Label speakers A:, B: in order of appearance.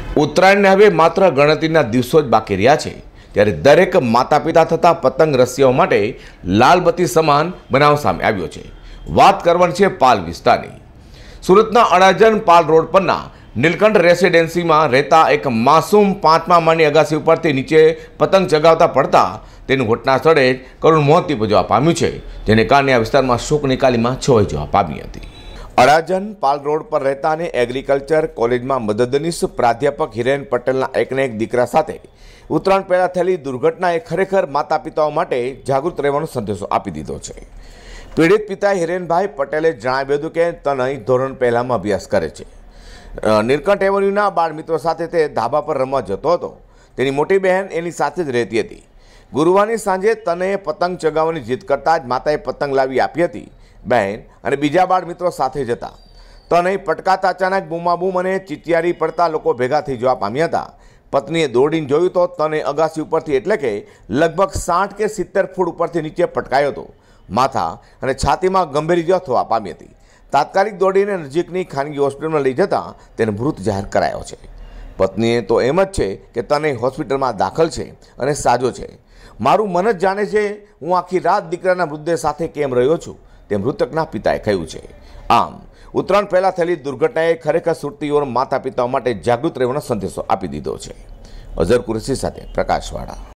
A: ઉત્તરાયણને હવે માત્ર ગણતરીના દિવસો જ બાકી રહ્યા છે, ત્યારે દરેક માતા પિતા થતા પતંગ રસિયાઓ માટે લાલબત્તી સમાન બનાવ સામે આવ્યો છે। વાત કરવાની છે પાલ વિસ્તારની। સુરતના અડાજણ પાલ રોડ પરના નીલકંઠ રેસિડેન્સીમાં રહેતા એક માસૂમ 5મા માળની અગાસી ઉપરથી નીચે પતંગ ચગાવતા પડતા તેનું ઘટના સ્થળે જ કરુણ મોત નીપજવા પામ્યું છે, જેને કારણે આ વિસ્તારમાં શોકની કાલીમાં છવાઈ જવા પામી હતી। અડાજણ પાલ રોડ પર રહેતા અને એગ્રીકલ્ચર કોલેજમાં મદદનીશ પ્રાધ્યાપક હિરેન પટેલના એકને એક દીકરા સાથે ઉત્તરાયણ પહેલા થયેલી દુર્ઘટનાએ ખરેખર માતા પિતાઓ માટે જાગૃત રહેવાનો સંદેશો આપી દીધો છે। પીડિત પિતા હિરેનભાઈ પટેલે જણાવ્યું હતું કે તનય ધોરણ પહેલામાં અભ્યાસ કરે છે। નીલકંઠ એવન્યુના બાળ મિત્રો સાથે તે ધાબા પર રમવા જતો હતો। તેની મોટી બહેન એની સાથે જ રહેતી હતી। ગુરુવારની સાંજે તનયે પતંગ ચગાવવાની જીદ કરતાં જ માતાએ પતંગ લાવી આપી હતી। બહેન અને બીજા બાળ મિત્રો સાથે જ હતા। તનય પટકાતા અચાનક બૂમાબૂમ અને ચિચિયારી પડતા લોકો ભેગા થઈ જવા પામ્યા હતા। પત્નીએ દોડીને જોયું તો તનય અગાસી ઉપરથી એટલે કે લગભગ 60 કે 70 ફૂટ ઉપરથી નીચે પટકાયો હતો। માથા અને છાતીમાં ગંભીર ઇજા થવા પામી હતી। તાત્કાલિક દોડીને નજીકની ખાનગી હોસ્પિટલમાં લઈ જતાં તેને મૃત જાહેર કરાયો છે। પત્નીએ તો એમ જ છે કે તનય હોસ્પિટલમાં દાખલ છે અને સાજો છે। મારું મન જ જાણે છે હું આખી રાત દીકરાના મૃતદેહ સાથે કેમ રહ્યો છું, તે મૃતકના પિતાએ કહ્યું છે। આમ ઉત્તરાયણ પહેલાં થયેલી દુર્ઘટનાએ ખરેખર સુરતીઓ માતા પિતાઓ માટે જાગૃત રહેવાનો સંદેશો આપી દીધો છે। અઝર કુરેશી સાથે પ્રકાશવાળા।